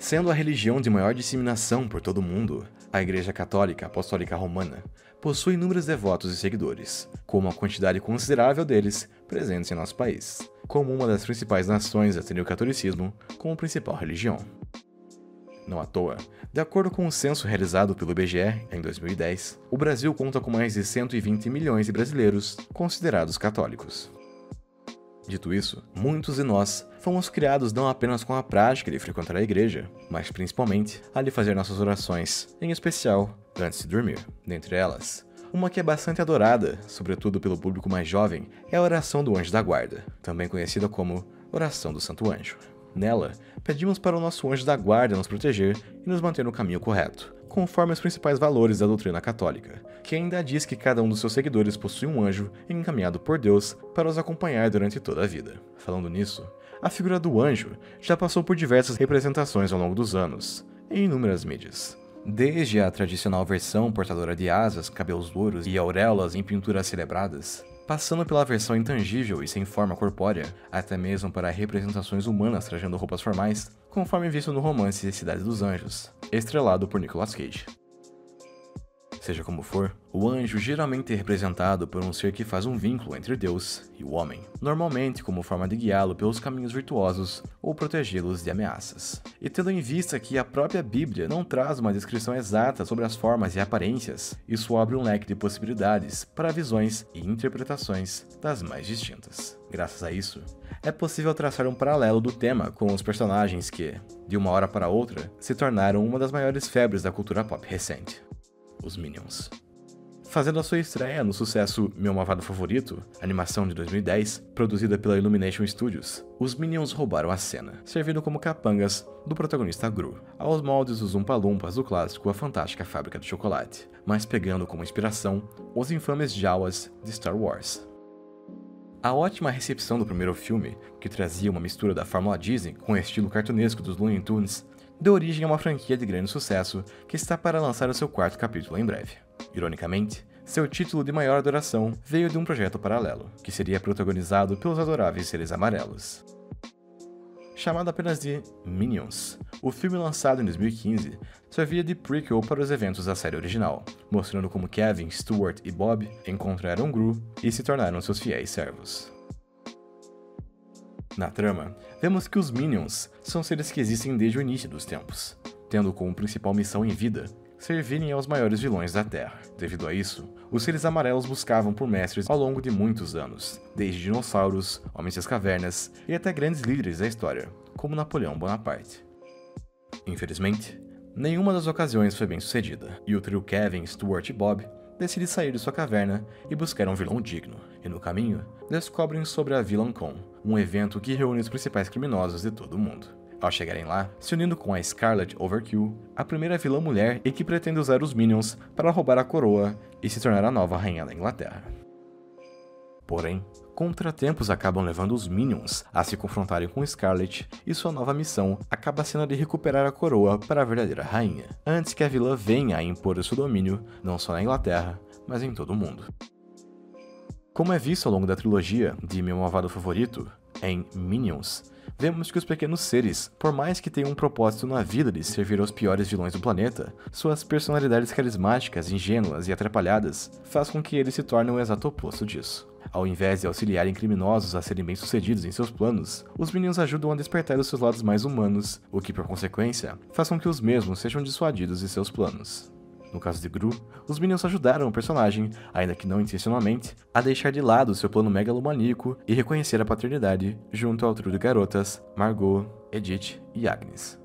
Sendo a religião de maior disseminação por todo o mundo, a Igreja Católica Apostólica Romana possui inúmeros devotos e seguidores, com uma quantidade considerável deles presentes em nosso país, como uma das principais nações a ter o catolicismo como principal religião. Não à toa, de acordo com o censo realizado pelo IBGE em 2010, o Brasil conta com mais de 120 milhões de brasileiros considerados católicos. Dito isso, muitos de nós fomos criados não apenas com a prática de frequentar a igreja, mas principalmente a de fazer nossas orações, em especial antes de dormir. Dentre elas, uma que é bastante adorada, sobretudo pelo público mais jovem, é a oração do Anjo da Guarda, também conhecida como oração do Santo Anjo. Nela, pedimos para o nosso anjo da guarda nos proteger e nos manter no caminho correto, conforme os principais valores da doutrina católica, que ainda diz que cada um dos seus seguidores possui um anjo encaminhado por Deus para os acompanhar durante toda a vida. Falando nisso, a figura do anjo já passou por diversas representações ao longo dos anos, em inúmeras mídias. Desde a tradicional versão portadora de asas, cabelos louros e auréolas em pinturas celebradas, passando pela versão intangível e sem forma corpórea, até mesmo para representações humanas trajando roupas formais, conforme visto no romance Cidade dos Anjos, estrelado por Nicolas Cage. Seja como for, o anjo geralmente é representado por um ser que faz um vínculo entre Deus e o homem, normalmente como forma de guiá-lo pelos caminhos virtuosos ou protegê-los de ameaças. E tendo em vista que a própria Bíblia não traz uma descrição exata sobre as formas e aparências, isso abre um leque de possibilidades para visões e interpretações das mais distintas. Graças a isso, é possível traçar um paralelo do tema com os personagens que, de uma hora para outra, se tornaram uma das maiores febres da cultura pop recente. Os Minions. Fazendo a sua estreia no sucesso Meu Malvado Favorito, animação de 2010, produzida pela Illumination Studios, os Minions roubaram a cena, servindo como capangas do protagonista Gru, aos moldes dos Umpa-Lumpas do clássico A Fantástica Fábrica de Chocolate, mas pegando como inspiração os infames Jawas de Star Wars. A ótima recepção do primeiro filme, que trazia uma mistura da fórmula Disney com o estilo cartunesco dos Looney Tunes, deu origem a uma franquia de grande sucesso que está para lançar o seu quarto capítulo em breve. Ironicamente, seu título de maior adoração veio de um projeto paralelo, que seria protagonizado pelos adoráveis seres amarelos. Chamado apenas de Minions, o filme lançado em 2015 servia de prequel para os eventos da série original, mostrando como Kevin, Stuart e Bob encontraram Gru e se tornaram seus fiéis servos. Na trama, vemos que os Minions são seres que existem desde o início dos tempos, tendo como principal missão em vida servirem aos maiores vilões da Terra. Devido a isso, os seres amarelos buscavam por mestres ao longo de muitos anos, desde dinossauros, homens das cavernas e até grandes líderes da história, como Napoleão Bonaparte. Infelizmente, nenhuma das ocasiões foi bem sucedida, e o trio Kevin, Stuart e Bob decide sair de sua caverna e buscar um vilão digno, e no caminho, descobrem sobre a VillainCon, um evento que reúne os principais criminosos de todo o mundo. Ao chegarem lá, se unindo com a Scarlet Overkill, a primeira vilã mulher e que pretende usar os Minions para roubar a coroa e se tornar a nova rainha da Inglaterra. Porém, contratempos acabam levando os Minions a se confrontarem com Scarlet e sua nova missão acaba sendo a de recuperar a coroa para a verdadeira rainha, antes que a vilã venha a impor o seu domínio não só na Inglaterra, mas em todo o mundo. Como é visto ao longo da trilogia de Meu Malvado Favorito, em Minions, vemos que os pequenos seres, por mais que tenham um propósito na vida de servir aos piores vilões do planeta, suas personalidades carismáticas, ingênuas e atrapalhadas faz com que eles se tornem o exato oposto disso. Ao invés de auxiliarem criminosos a serem bem-sucedidos em seus planos, os Minions ajudam a despertar os seus lados mais humanos, o que, por consequência, faz com que os mesmos sejam dissuadidos de seus planos. No caso de Gru, os Minions ajudaram o personagem, ainda que não intencionalmente, a deixar de lado seu plano megalomaníaco e reconhecer a paternidade junto ao trio de garotas Margot, Edith e Agnes.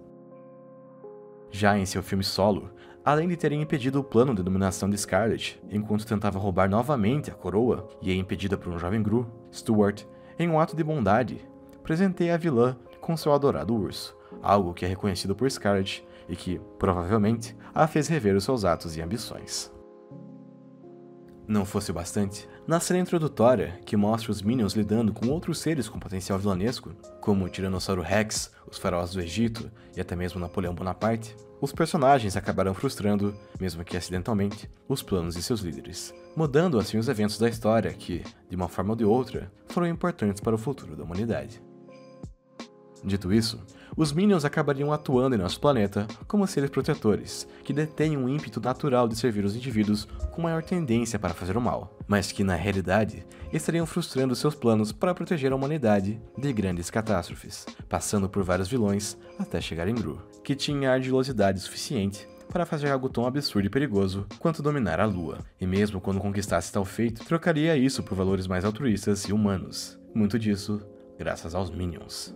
Já em seu filme solo, além de terem impedido o plano de dominação de Scarlet, enquanto tentava roubar novamente a coroa e é impedida por um jovem Gru, Stuart, em um ato de bondade, presenteia a vilã com seu adorado urso, algo que é reconhecido por Scarlet e que, provavelmente, a fez rever os seus atos e ambições. Não fosse o bastante, na cena introdutória, que mostra os Minions lidando com outros seres com potencial vilanesco, como o Tiranossauro Rex, os faraós do Egito e até mesmo Napoleão Bonaparte, os personagens acabaram frustrando, mesmo que acidentalmente, os planos de seus líderes, mudando assim os eventos da história que, de uma forma ou de outra, foram importantes para o futuro da humanidade. Dito isso, os Minions acabariam atuando em nosso planeta como seres protetores, que detêm um ímpeto natural de servir os indivíduos com maior tendência para fazer o mal, mas que na realidade estariam frustrando seus planos para proteger a humanidade de grandes catástrofes, passando por vários vilões até chegar em Gru, que tinha ardilosidade suficiente para fazer algo tão absurdo e perigoso quanto dominar a Lua, e mesmo quando conquistasse tal feito, trocaria isso por valores mais altruístas e humanos. Muito disso graças aos Minions.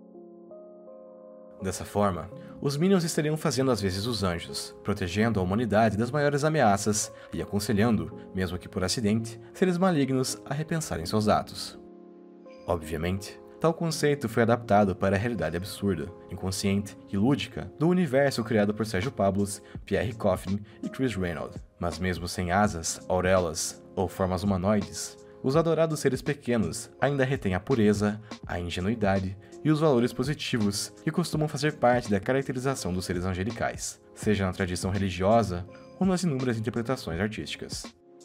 Dessa forma, os Minions estariam fazendo às vezes os anjos, protegendo a humanidade das maiores ameaças e aconselhando, mesmo que por acidente, seres malignos a repensarem seus atos. Obviamente, tal conceito foi adaptado para a realidade absurda, inconsciente e lúdica do universo criado por Sérgio Pablos, Pierre Coffin e Chris Reynolds. Mas mesmo sem asas, aurelas ou formas humanoides, os adorados seres pequenos ainda retêm a pureza, a ingenuidade e os valores positivos que costumam fazer parte da caracterização dos seres angelicais, seja na tradição religiosa ou nas inúmeras interpretações artísticas.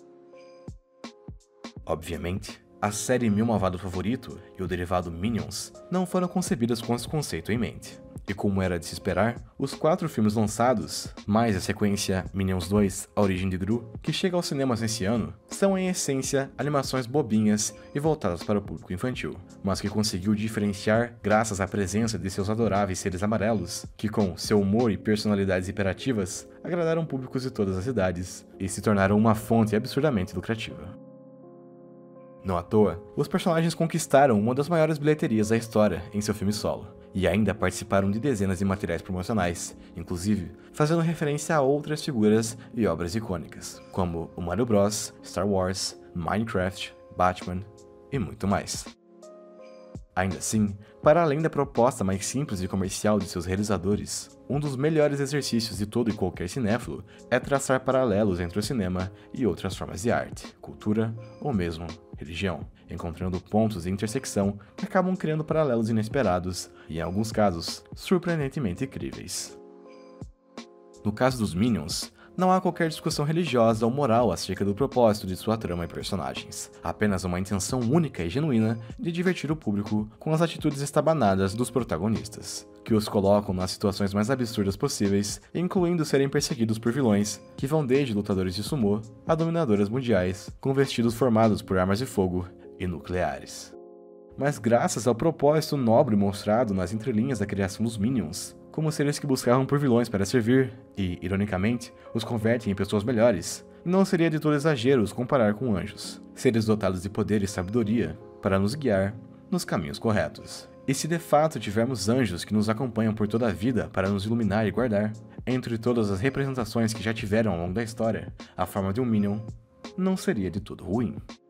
Obviamente, a série Meu Malvado Favorito e o derivado Minions não foram concebidas com esse conceito em mente. E como era de se esperar, os 4 filmes lançados, mais a sequência Minions 2, A Origem de Gru, que chega aos cinemas nesse ano, são em essência animações bobinhas e voltadas para o público infantil, mas que conseguiu diferenciar graças à presença de seus adoráveis seres amarelos, que com seu humor e personalidades hiperativas, agradaram públicos de todas as idades e se tornaram uma fonte absurdamente lucrativa. Não à toa, os personagens conquistaram uma das maiores bilheterias da história em seu filme solo, e ainda participaram de dezenas de materiais promocionais, inclusive fazendo referência a outras figuras e obras icônicas, como o Mario Bros, Star Wars, Minecraft, Batman e muito mais. Ainda assim, para além da proposta mais simples e comercial de seus realizadores, um dos melhores exercícios de todo e qualquer cinéfilo é traçar paralelos entre o cinema e outras formas de arte, cultura ou mesmo religião, encontrando pontos de intersecção que acabam criando paralelos inesperados e, em alguns casos, surpreendentemente incríveis. No caso dos Minions, não há qualquer discussão religiosa ou moral acerca do propósito de sua trama e personagens, apenas uma intenção única e genuína de divertir o público com as atitudes estabanadas dos protagonistas, que os colocam nas situações mais absurdas possíveis, incluindo serem perseguidos por vilões, que vão desde lutadores de sumô a dominadoras mundiais, com vestidos formados por armas de fogo e nucleares. Mas graças ao propósito nobre mostrado nas entrelinhas da criação dos Minions, como seres que buscavam por vilões para servir e, ironicamente, os convertem em pessoas melhores, não seria de todo exagero os comparar com anjos, seres dotados de poder e sabedoria para nos guiar nos caminhos corretos. E se de fato tivermos anjos que nos acompanham por toda a vida para nos iluminar e guardar, entre todas as representações que já tiveram ao longo da história, a forma de um Minion não seria de todo ruim.